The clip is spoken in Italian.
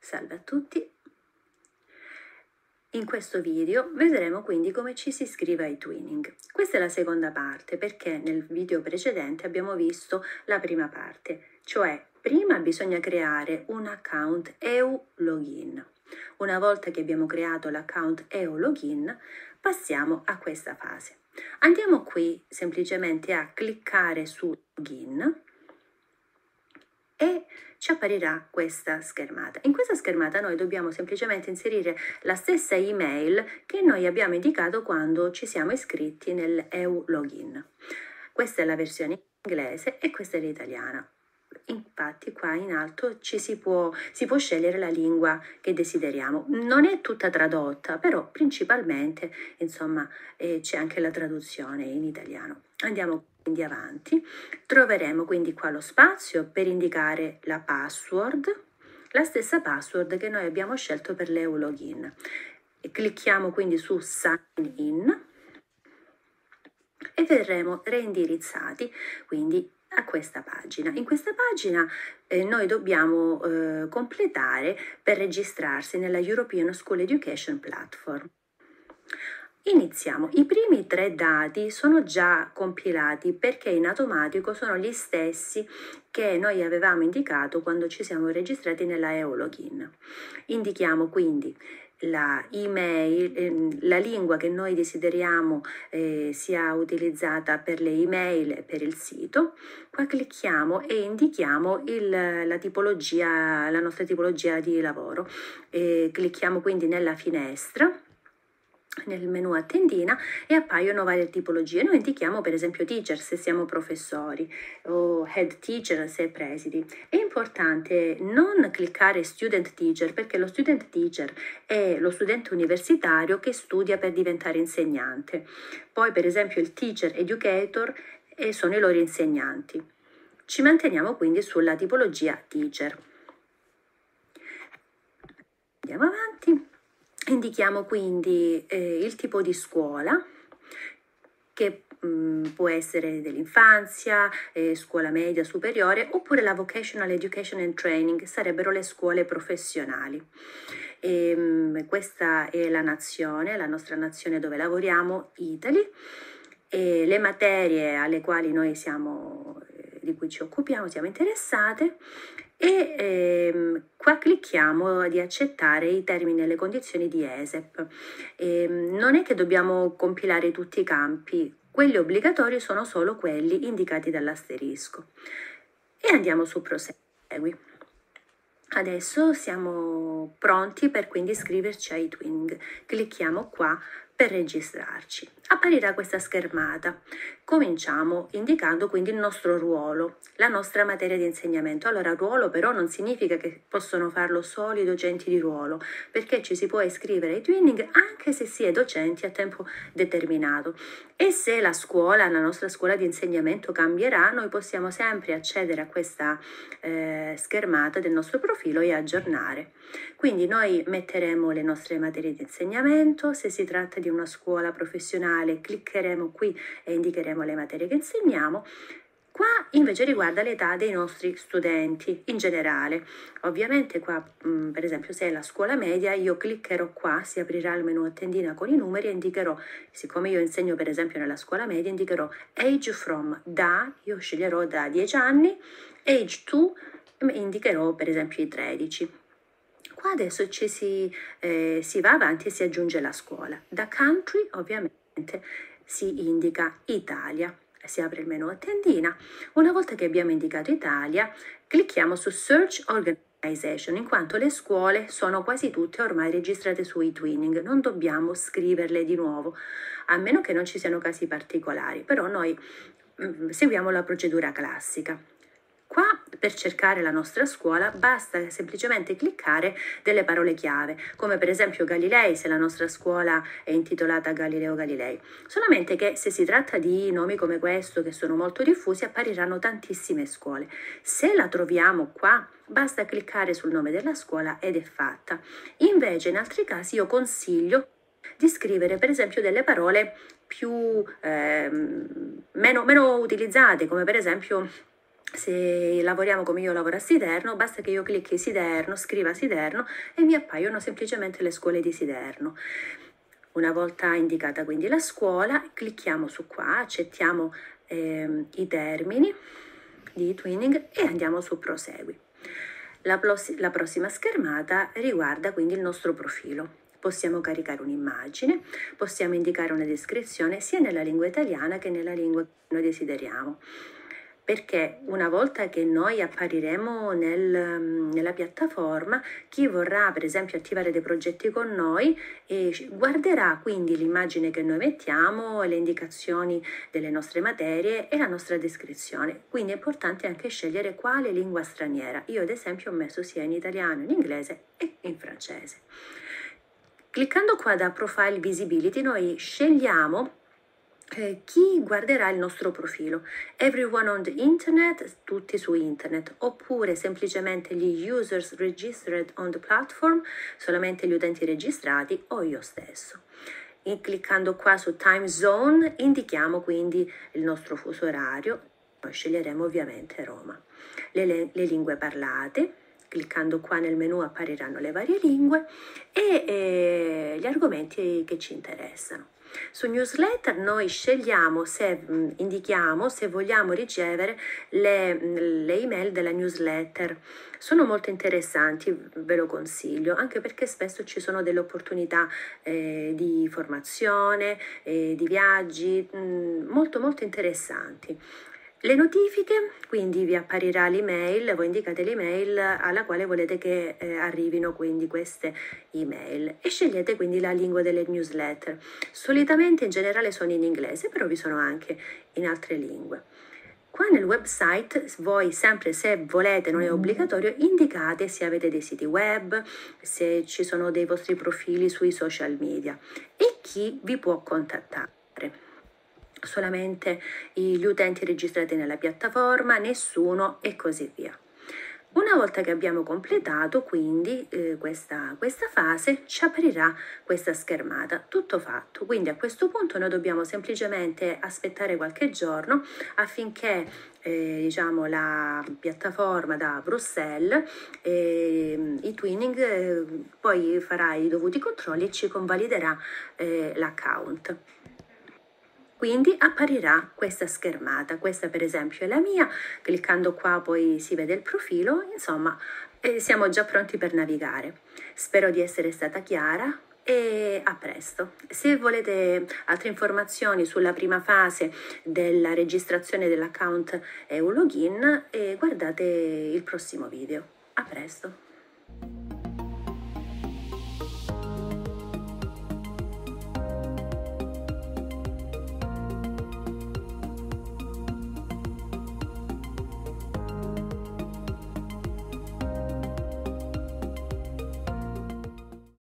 Salve a tutti. In questo video vedremo quindi come ci si iscrive ai Twinning. Questa è la seconda parte perché nel video precedente abbiamo visto la prima parte, cioè prima bisogna creare un account EU Login. Una volta che abbiamo creato l'account EU Login passiamo a questa fase. Andiamo qui semplicemente a cliccare su Login e ci apparirà questa schermata. In questa schermata noi dobbiamo semplicemente inserire la stessa email che noi abbiamo indicato quando ci siamo iscritti nel EU Login. Questa è la versione inglese e questa è l'italiana. Infatti qua in alto si può scegliere la lingua che desideriamo. Non è tutta tradotta, però principalmente insomma c'è anche la traduzione in italiano. Andiamo quindi avanti, troveremo quindi qua lo spazio per indicare la password, la stessa password che noi abbiamo scelto per l'EU Login. E clicchiamo quindi su Sign In e verremo reindirizzati quindi a questa pagina. In questa pagina noi dobbiamo completare per registrarsi nella European School Education Platform. Iniziamo. I primi 3 dati sono già compilati perché in automatico sono gli stessi che noi avevamo indicato quando ci siamo registrati nella EU Login. Indichiamo quindi la email, la lingua che noi desideriamo sia utilizzata per le email e per il sito. Qua clicchiamo e indichiamo la tipologia, la nostra tipologia di lavoro. Clicchiamo quindi nella finestra, nel menu a tendina, e appaiono varie tipologie. Noi indichiamo per esempio teacher se siamo professori o head teacher se presidi. È importante non cliccare student teacher perché lo student teacher è lo studente universitario che studia per diventare insegnante. Poi per esempio il teacher educator sono i loro insegnanti. Ci manteniamo quindi sulla tipologia teacher. Andiamo avanti. Indichiamo quindi il tipo di scuola che può essere dell'infanzia, scuola media, superiore, oppure la Vocational Education and Training, sarebbero le scuole professionali. Questa è la nazione, la nostra nazione dove lavoriamo, Italy, e le materie alle quali noi di cui ci occupiamo, siamo interessate, e qua clicchiamo di accettare i termini e le condizioni di ESEP. Non è che dobbiamo compilare tutti i campi, quelli obbligatori sono solo quelli indicati dall'asterisco. E andiamo su prosegui. Adesso siamo pronti per quindi iscriverci ai Twinning. Clicchiamo qua per registrarci. Apparirà questa schermata. Cominciamo indicando quindi il nostro ruolo, la nostra materia di insegnamento. Allora, ruolo però non significa che possono farlo solo i docenti di ruolo, perché ci si può iscrivere ai Twinning anche se si è docenti a tempo determinato. E se la nostra scuola di insegnamento cambierà, noi possiamo sempre accedere a questa schermata del nostro profilo e aggiornare. Quindi noi metteremo le nostre materie di insegnamento. Se si tratta di una scuola professionale cliccheremo qui e indicheremo le materie che insegniamo. Qua invece riguarda l'età dei nostri studenti in generale. Ovviamente qua per esempio se è la scuola media io cliccherò qua, si aprirà il menu a tendina con i numeri e indicherò, siccome io insegno per esempio nella scuola media, indicherò age from, io sceglierò da 10 anni, age to, indicherò per esempio i 13. Qua adesso si va avanti e si aggiunge la scuola. Da country ovviamente si indica Italia. Si apre il menu a tendina. Una volta che abbiamo indicato Italia, clicchiamo su Search Organization, in quanto le scuole sono quasi tutte ormai registrate su eTwinning. Non dobbiamo scriverle di nuovo, a meno che non ci siano casi particolari, però noi seguiamo la procedura classica. Qua per cercare la nostra scuola basta semplicemente cliccare delle parole chiave, come per esempio Galilei, se la nostra scuola è intitolata Galileo Galilei. Solamente che se si tratta di nomi come questo, che sono molto diffusi, appariranno tantissime scuole. Se la troviamo qua, basta cliccare sul nome della scuola ed è fatta. Invece in altri casi io consiglio di scrivere per esempio delle parole più meno utilizzate, come per esempio Se lavoriamo come io lavoro a Siderno, basta che io clicchi Siderno, scriva Siderno e mi appaiono semplicemente le scuole di Siderno. Una volta indicata quindi la scuola, clicchiamo su qua, accettiamo i termini di Twinning e andiamo su Prosegui. La prossima schermata riguarda quindi il nostro profilo. Possiamo caricare un'immagine, possiamo indicare una descrizione sia nella lingua italiana che nella lingua che noi desideriamo. Perché una volta che noi appariremo nella piattaforma, chi vorrà per esempio attivare dei progetti con noi guarderà quindi l'immagine che noi mettiamo, le indicazioni delle nostre materie e la nostra descrizione. Quindi è importante anche scegliere quale lingua straniera. Io ad esempio ho messo sia in italiano, in inglese e in francese. Cliccando qua da Profile Visibility noi scegliamo chi guarderà il nostro profilo. Everyone on the internet, tutti su internet, oppure semplicemente gli users registered on the platform, solamente gli utenti registrati o io stesso. E cliccando qua su Time Zone indichiamo quindi il nostro fuso orario, noi sceglieremo ovviamente Roma. Le lingue parlate, cliccando qua nel menu appariranno le varie lingue e gli argomenti che ci interessano. Su newsletter noi scegliamo indichiamo se vogliamo ricevere le email della newsletter. Sono molto interessanti, ve lo consiglio, anche perché spesso ci sono delle opportunità di formazione, di viaggi, molto molto interessanti. Le notifiche, quindi vi apparirà l'email, voi indicate l'email alla quale volete che arrivino quindi queste email e scegliete quindi la lingua delle newsletter. Solitamente in generale sono in inglese, però vi sono anche in altre lingue. Qua nel website voi sempre, se volete, non è obbligatorio, indicate se avete dei siti web, se ci sono dei vostri profili sui social media e chi vi può contattare. Solamente gli utenti registrati nella piattaforma, nessuno e così via. Una volta che abbiamo completato quindi questa fase ci aprirà questa schermata, tutto fatto. Quindi a questo punto noi dobbiamo semplicemente aspettare qualche giorno affinché diciamo la piattaforma da Bruxelles i Twinning poi farà i dovuti controlli e ci convaliderà l'account. Quindi apparirà questa schermata, questa per esempio è la mia, cliccando qua poi si vede il profilo, insomma siamo già pronti per navigare. Spero di essere stata chiara e a presto. Se volete altre informazioni sulla prima fase della registrazione dell'account e un login, guardate il prossimo video. A presto!